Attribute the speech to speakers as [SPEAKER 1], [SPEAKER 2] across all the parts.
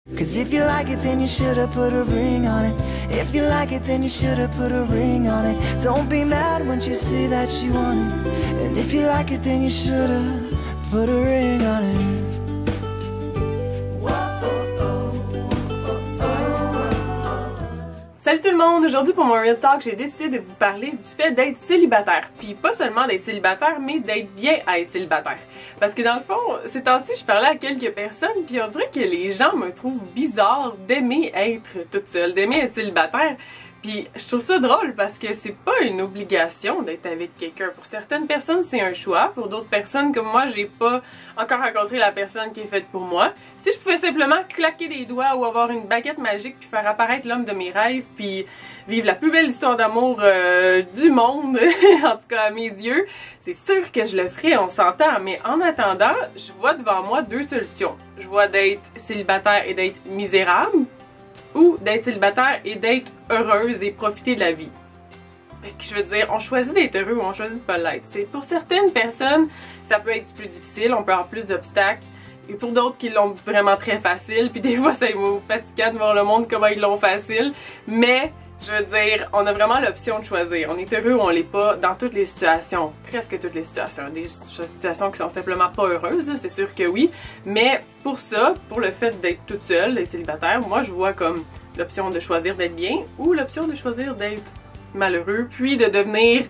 [SPEAKER 1] Cause if you like it, then you should've put a ring on it. If you like it, then you should've put a ring on it. Don't be mad when you say that you want it. And if you like it, then you should've put a ring on it.
[SPEAKER 2] Salut tout le monde! Aujourd'hui pour mon Real Talk, j'ai décidé de vous parler du fait d'être célibataire. Puis pas seulement d'être célibataire, mais d'être bien à être célibataire. Parce que dans le fond, ces temps-ci, je parlais à quelques personnes, puis on dirait que les gens me trouvent bizarre d'aimer être toute seule, d'aimer être célibataire. Puis je trouve ça drôle parce que c'est pas une obligation d'être avec quelqu'un. Pour certaines personnes, c'est un choix. Pour d'autres personnes comme moi, j'ai pas encore rencontré la personne qui est faite pour moi. Si je pouvais simplement claquer des doigts ou avoir une baguette magique puis faire apparaître l'homme de mes rêves puis vivre la plus belle histoire d'amour du monde, en tout cas à mes yeux, c'est sûr que je le ferais, on s'entend. Mais en attendant, je vois devant moi deux solutions. Je vois d'être célibataire et d'être misérable, ou d'être célibataire et d'être heureuse et profiter de la vie. Fait que je veux dire, on choisit d'être heureux ou on choisit de pas l'être. Pour certaines personnes, ça peut être plus difficile, on peut avoir plus d'obstacles. Et pour d'autres qui l'ont vraiment très facile, puis des fois ça me fatigue de voir le monde comment ils l'ont facile. Mais, je veux dire, on a vraiment l'option de choisir. On est heureux ou on l'est pas dans toutes les situations. Presque toutes les situations. Des situations qui sont simplement pas heureuses, c'est sûr que oui. Mais pour ça, pour le fait d'être toute seule, d'être célibataire, moi je vois comme l'option de choisir d'être bien ou l'option de choisir d'être malheureux, puis de devenir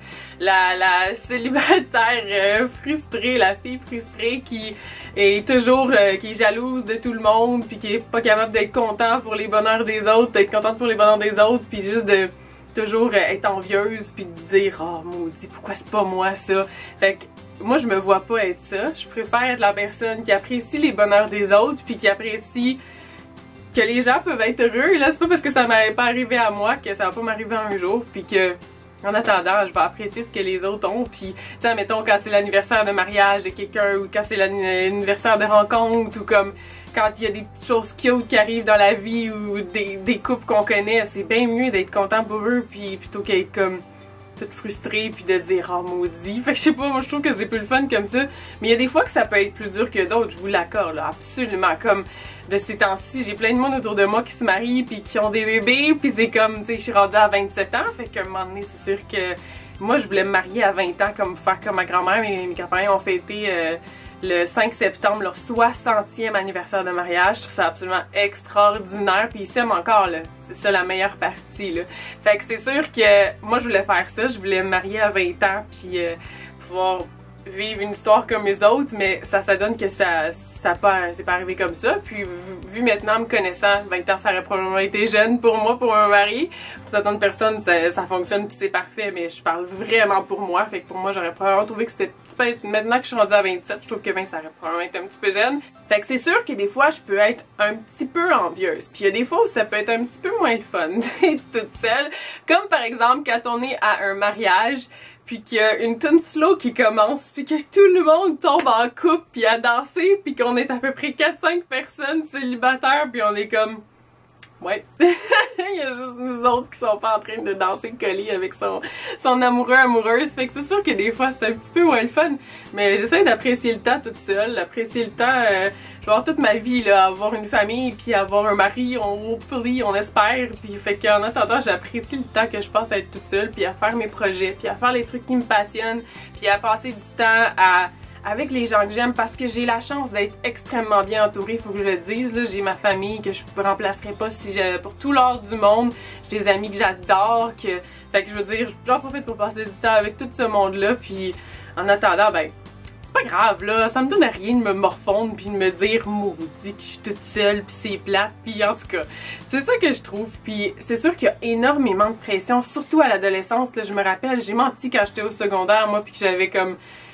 [SPEAKER 2] la célibataire frustrée, la fille frustrée qui est toujours qui est jalouse de tout le monde, puis qui est pas capable d'être content pour les bonheurs des autres, d'être contente pour les bonheurs des autres, puis juste de toujours être envieuse, puis de dire oh maudit, pourquoi c'est pas moi ça? Fait que moi je me vois pas être ça, je préfère être la personne qui apprécie les bonheurs des autres, puis qui apprécie que les gens peuvent être heureux. Là, c'est pas parce que ça m'est pas arrivé à moi que ça va pas m'arriver un jour, puis que en attendant, je vais apprécier ce que les autres ont. Puis, tu sais, mettons quand c'est l'anniversaire de mariage de quelqu'un, ou quand c'est l'anniversaire de rencontre, ou comme quand il y a des petites choses cute qui arrivent dans la vie, ou des couples qu'on connaît, c'est bien mieux d'être content pour eux, puis plutôt qu'être comme toute frustrée, puis de dire oh maudit. Fait que je sais pas, moi je trouve que c'est plus le fun comme ça. Mais il y a des fois que ça peut être plus dur que d'autres, je vous l'accorde, là, absolument. Comme de ces temps-ci, j'ai plein de monde autour de moi qui se marient, puis qui ont des bébés, puis c'est comme, tu sais, je suis rendue à 27 ans, fait qu'à un moment donné, c'est sûr que moi je voulais me marier à 20 ans, comme faire comme ma grand-mère. Mes grands-parents ont fêté le 5 septembre leur 60e anniversaire de mariage. Je trouve ça absolument extraordinaire, puis ils s'aiment encore, là. C'est ça la meilleure partie, là. Fait que c'est sûr que moi je voulais faire ça, je voulais me marier à 20 ans, puis pouvoir vivre une histoire comme les autres, mais ça donne que c'est pas arrivé comme ça. Puis vu maintenant, me connaissant, 20 ans ça aurait probablement été jeune pour moi, pour me marier. Pour certaines personnes ça fonctionne puis c'est parfait, mais je parle vraiment pour moi. Fait que pour moi j'aurais probablement trouvé que c'était maintenant que je suis rendue à 27, je trouve que 20 ça aurait probablement été un petit peu jeune. Fait que c'est sûr que des fois je peux être un petit peu envieuse, puis il y a des fois où ça peut être un petit peu moins de fun d'être toute seule, comme par exemple quand on est à un mariage, puis qu'il y a une tune slow qui commence, puis que tout le monde tombe en couple, puis à danser, puis qu'on est à peu près 4-5 personnes célibataires, puis on est comme ouais. Il y a juste nous autres qui sont pas en train de danser collés avec son amoureux, amoureuse. Fait que c'est sûr que des fois c'est un petit peu moins le fun. Mais j'essaie d'apprécier le temps toute seule, d'apprécier le temps. Je vais avoir toute ma vie là, avoir une famille, puis avoir un mari, hopefully, on espère. Puis fait qu'en attendant, j'apprécie le temps que je passe à être toute seule, puis à faire mes projets, puis à faire les trucs qui me passionnent, puis à passer du temps avec les gens que j'aime, parce que j'ai la chance d'être extrêmement bien entourée, il faut que je le dise. J'ai ma famille que je ne remplacerai pas pour tout l'or du monde. J'ai des amis que j'adore. Fait que je veux dire, j'en profite pour passer du temps avec tout ce monde-là. Puis en attendant, ben, c'est pas grave, là. Ça me donne rien de me morfondre puis de me dire maudit que je suis toute seule puis c'est plate. Puis en tout cas, c'est ça que je trouve. Puis c'est sûr qu'il y a énormément de pression, surtout à l'adolescence. Je me rappelle, j'ai menti quand j'étais au secondaire, moi, puis que j'avais comme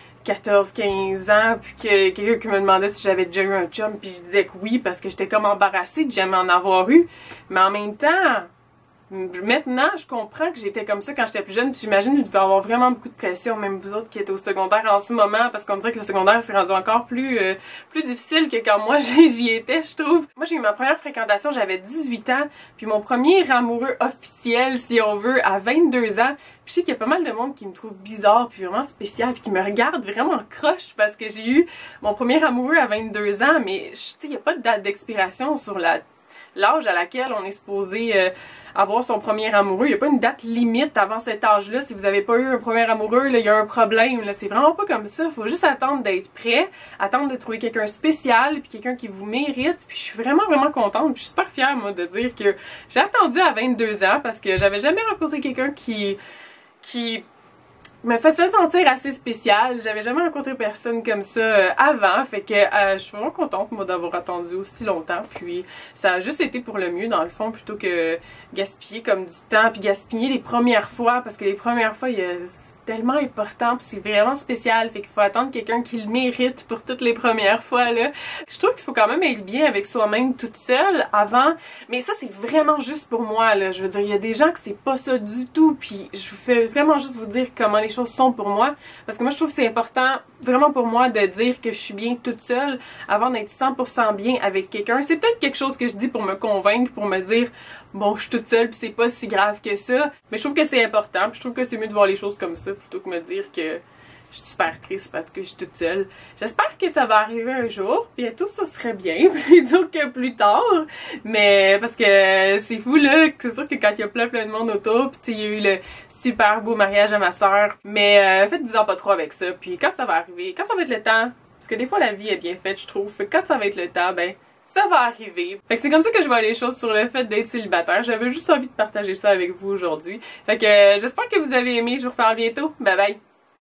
[SPEAKER 2] 14-15 ans, puis que quelqu'un qui me demandait si j'avais déjà eu un chum, puis je disais que oui, parce que j'étais comme embarrassée de jamais en avoir eu. Mais en même temps, maintenant, je comprends que j'étais comme ça quand j'étais plus jeune, puis j'imagine qu'il devait avoir vraiment beaucoup de pression, même vous autres qui êtes au secondaire en ce moment, parce qu'on dirait que le secondaire s'est rendu encore plus difficile que quand moi j'y étais, je trouve. Moi, j'ai eu ma première fréquentation, j'avais 18 ans, puis mon premier amoureux officiel, si on veut, à 22 ans. Puis je sais qu'il y a pas mal de monde qui me trouve bizarre, puis vraiment spécial, puis qui me regarde vraiment croche, parce que j'ai eu mon premier amoureux à 22 ans, mais tu sais, il n'y a pas de date d'expiration sur l'âge à laquelle on est supposé avoir son premier amoureux. Il n'y a pas une date limite avant cet âge-là. Si vous n'avez pas eu un premier amoureux, là, il y a un problème. C'est vraiment pas comme ça. Il faut juste attendre d'être prêt, attendre de trouver quelqu'un spécial, puis quelqu'un qui vous mérite. Puis je suis vraiment, vraiment contente. Puis je suis super fière, moi, de dire que j'ai attendu à 22 ans parce que j'avais jamais rencontré quelqu'un qui me faisait sentir assez spéciale. J'avais jamais rencontré personne comme ça avant. Fait que je suis vraiment contente, moi, d'avoir attendu aussi longtemps. Puis ça a juste été pour le mieux, dans le fond, plutôt que gaspiller comme du temps. Puis gaspiller les premières fois, parce que les premières fois, c'est tellement important, puis c'est vraiment spécial. Fait qu'il faut attendre quelqu'un qui le mérite pour toutes les premières fois, là. Je trouve qu'il faut quand même être bien avec soi-même toute seule avant. Mais ça, c'est vraiment juste pour moi, là. Je veux dire, il y a des gens que c'est pas ça du tout, puis je vous fais vraiment juste vous dire comment les choses sont pour moi. Parce que moi, je trouve que c'est important, vraiment pour moi, de dire que je suis bien toute seule avant d'être 100% bien avec quelqu'un. C'est peut-être quelque chose que je dis pour me convaincre, pour me dire bon, je suis toute seule, puis c'est pas si grave que ça. Mais je trouve que c'est important, puis je trouve que c'est mieux de voir les choses comme ça, plutôt que me dire que je suis super triste parce que je suis toute seule. J'espère que ça va arriver un jour. Bientôt, ça serait bien, plutôt que plus tard. Mais parce que c'est fou, là. C'est sûr que quand il y a plein de monde autour, puis il y a eu le super beau mariage à ma soeur. Mais faites-vous-en pas trop avec ça. Puis quand ça va arriver, quand ça va être le temps, parce que des fois, la vie est bien faite, je trouve. Fait que quand ça va être le temps, ben ça va arriver. Fait que c'est comme ça que je vois les choses sur le fait d'être célibataire. J'avais juste envie de partager ça avec vous aujourd'hui. Fait que j'espère que vous avez aimé. Je vous reparle bientôt. Bye bye!